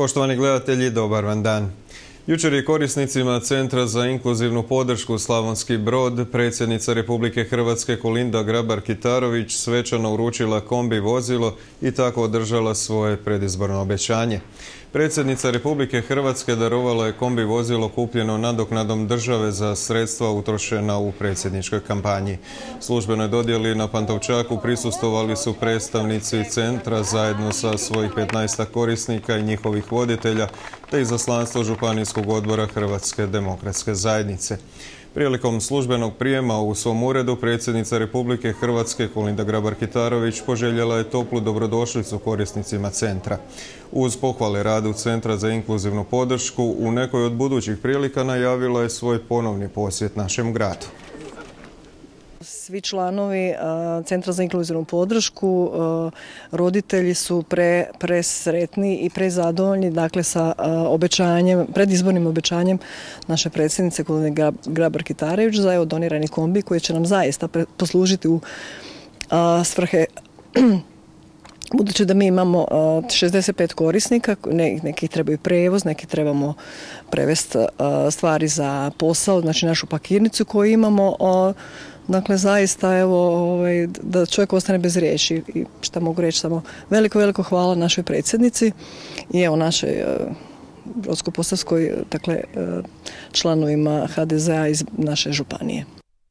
Poštovani gledatelji, dobar vam dan. Jučer je korisnicima Centra za inkluzivnu podršku Slavonski Brod predsjednica Republike Hrvatske Kolinda Grabar-Kitarović svečano uručila kombi vozilo i tako održala svoje predizborno obećanje. Predsjednica Republike Hrvatske darovala je kombi vozilo kupljeno nadoknadom države za sredstva utrošena u predsjedničkoj kampanji. Službenoj dodjeli na Pantovčaku prisustvovali su predstavnici centra zajedno sa svojih 15 korisnika i njihovih voditelja, te izaslanstvo Županijskog odbora Hrvatske demokratske zajednice. Prilikom službenog prijema u svom uredu predsjednica Republike Hrvatske Kolinda Grabar-Kitarović poželjela je toplu dobrodošlicu korisnicima centra. Uz pohvale radu Centra za inkluzivnu podršku, u nekoj od budućih prilika najavila je svoj ponovni posjet našem gradu. Svi članovi Centra za inkluzivnu podršku, roditelji su presretni i prezadovoljni, dakle, sa obećanjem, predizbornim obećanjem naše predsjednice Kolinde Grabar-Kitarović za donirani kombi koji će nam zaista poslužiti u svrhe. Budući da mi imamo 65 korisnika, neki trebaju prevoz, neki trebamo prevesti stvari za posao, znači našu pakirnicu koju imamo. Dakle, zaista, evo, da čovjek ostane bez riječi. I šta mogu reći, samo veliko hvala našoj predsjednici i evo našoj Brodsko-posavskoj, dakle, članovima HDZ-a iz naše županije.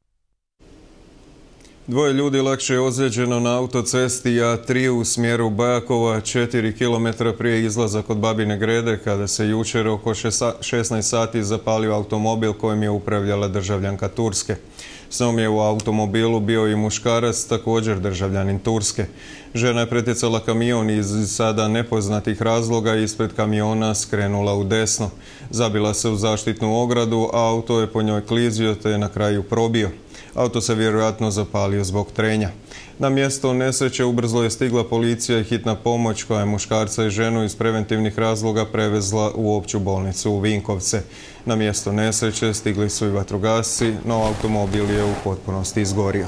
Dvoje ljudi lakše je ozlijeđeno na autocesti A3 u smjeru Bajakova 4 km prije izlaza kod Babine Grede kada se jučer oko 16 sati zapalio automobil kojim je upravljala državljanka Turske. S njom je u automobilu bio i muškarac, također državljanin Turske. Žena je pretjecala kamion iz sada nepoznatih razloga i ispred kamiona skrenula u desno. Zabila se u zaštitnu ogradu, a auto je po njoj klizio te je na kraju probio. Auto se vjerojatno zapalio zbog trenja. Na mjesto nesreće ubrzo je stigla policija i hitna pomoć koja je muškarca i ženu iz preventivnih razloga prevezla u opću bolnicu u Vinkovce. Na mjesto nesreće stigli su i vatrogasci, no automobil je u potpunosti izgorio.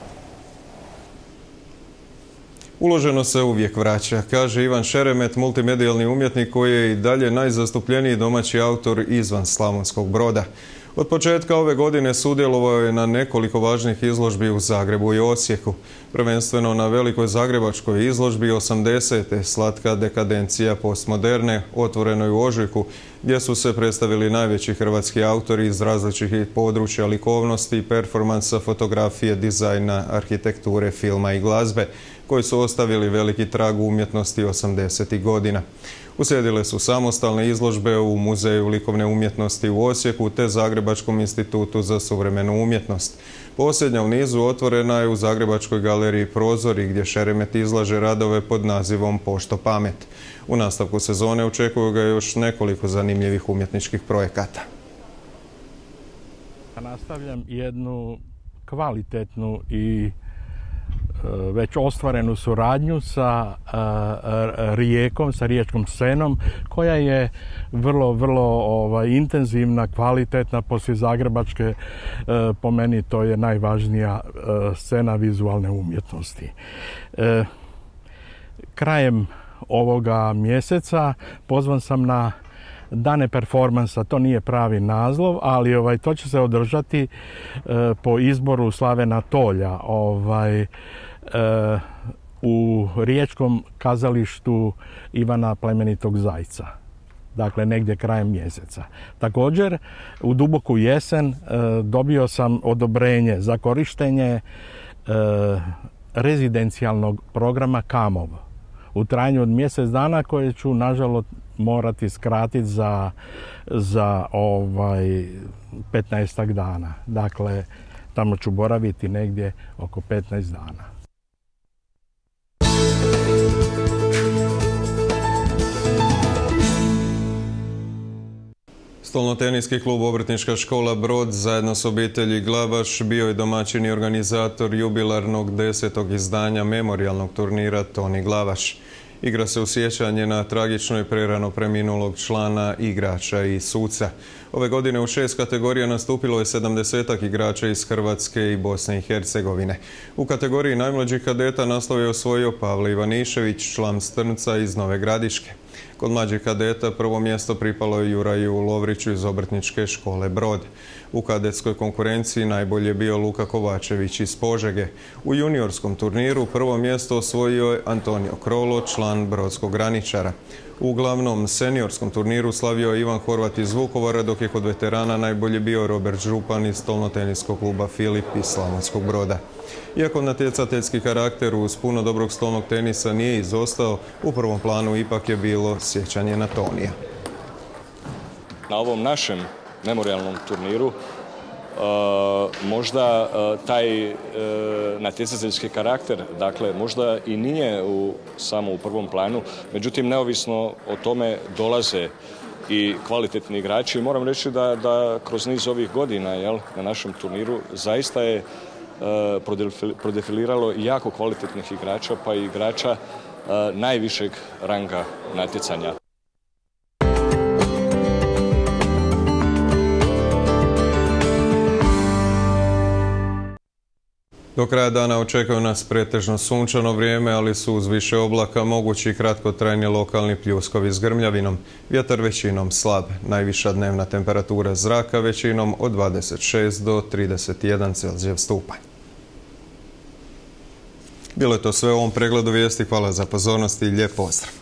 Uloženo se uvijek vraća, kaže Ivan Šeremet, multimedijalni umjetnik koji je i dalje najzastupljeniji domaći autor izvan Slavonskog Broda. Od početka ove godine sudjelovao je na nekoliko važnih izložbi u Zagrebu i Osijeku. Prvenstveno na velikoj zagrebačkoj izložbi 80. Slatka dekadencija postmoderne, otvorenoj u ožujku, gdje su se predstavili najveći hrvatski autori iz različitih područja likovnosti, performansa, fotografije, dizajna, arhitekture, filma i glazbe, koji su ostavili veliki trag u umjetnosti 80. godina. Uslijedile su samostalne izložbe u Muzeju likovne umjetnosti u Osijeku te Zagrebačkom institutu za suvremenu umjetnost. Posljednja u nizu otvorena je u Zagrebačkoj galeriji Prozori gdje Šeremet izlaže radove pod nazivom Pošto pamet. U nastavku sezone očekuju ga još nekoliko zanimljivih umjetničkih projekata. Nastavljam jednu kvalitetnu i već ostvarenu suradnju sa Rijekom, sa riječkom scenom, koja je vrlo intenzivna, kvalitetna. Poslije zagrebačke, po meni to je najvažnija scena vizualne umjetnosti. Krajem ovoga mjeseca pozvan sam na Dane performansa, to nije pravi naslov, ali to će se održati po izboru Slavena Tolja u Riječkom kazalištu Ivana Plemenitog Zajca. Dakle, negdje krajem mjeseca. Također, u duboku jesen dobio sam odobrenje za korištenje rezidencijalnog programa Kamov u trajanju od mjesec dana, koje ću, nažalost, morati skratiti za 15 dana. Dakle, tamo ću boraviti negdje oko 15 dana. Stolnoteniski klub Obrtnička škola Brod zajedno s obitelji Glavaš bio je domaćin i organizator jubilarnog 10. izdanja memorijalnog turnira Toni Glavaš. Igra se u sjećanje na tragično i prerano preminulog člana, igrača i suca. Ove godine u 6 kategorija nastupilo je 70-ak igrača iz Hrvatske i Bosne i Hercegovine. U kategoriji najmlađih kadeta naslov je osvojio Pavle Ivanišević, član Strmca iz Nove Gradiške. Kod mlađih kadeta prvo mjesto pripalo je Juraju Lovriću iz Obrtničke škole Brod. U kadetskoj konkurenciji najbolje je bio Luka Kovačević iz Požege. U juniorskom turniru prvo mjesto osvojio je Antonio Krolo, član Brodskog graničara. U glavnom seniorskom turniru slavio je Ivan Horvat iz Vukovara, dok je kod veterana najbolje bio Robert Župan iz stolnoteniskog kluba Filip iz Slavonskog Broda. Iako natjecateljski karakter uz puno dobrog stolnog tenisa nije izostao, u prvom planu ipak je bilo sjećanje na Tonija. Na ovom našem memorijalnom turniru možda taj natjecateljski karakter, dakle, možda i nije samo u prvom planu, međutim, neovisno o tome dolaze i kvalitetni igrači. I moram reći da kroz niz ovih godina na našem turniru zaista je prodefiliralo jako kvalitetnih igrača, pa i igrača najvišeg ranga natjecanja. Do kraja dana očekuje nas pretežno sunčano vrijeme, ali su uz više oblaka mogući kratkotrajni lokalni pljuskovi s grmljavinom. Vjetar većinom slab. Najviša dnevna temperatura zraka većinom od 26 do 31 Celzijev stupanj. Bilo je to sve u ovom pregledu vijesti. Hvala za pozornost i lijep pozdrav.